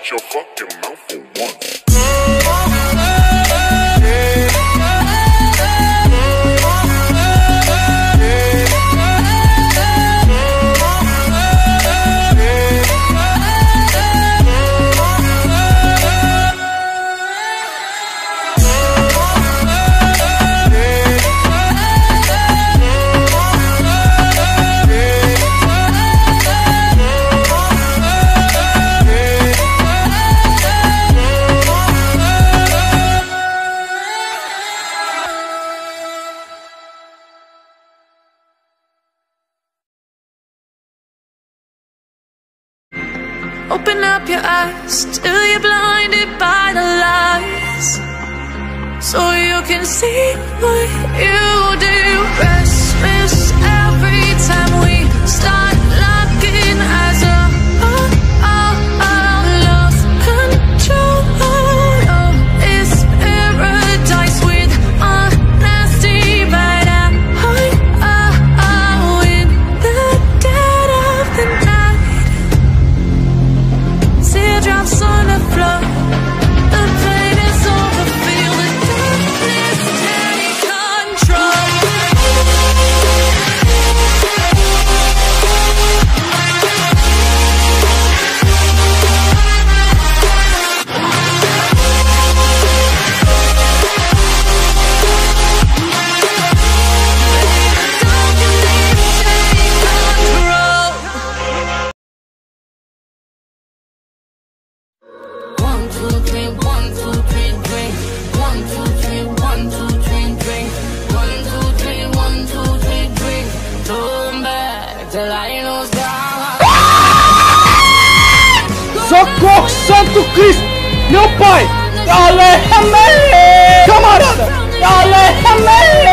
Shut your fucking mouth for once. Open up your eyes till you're blinded by the lies, so you can see what you do. Restless every time we start locking eyes up. Lost control. Oh, it's paradise with a nasty bite out. In the dead of the night. Teardrops on the floor. The pain is over. Feel the darkness take control. Socorro, Santo Cristo! Meu pai! Camarada!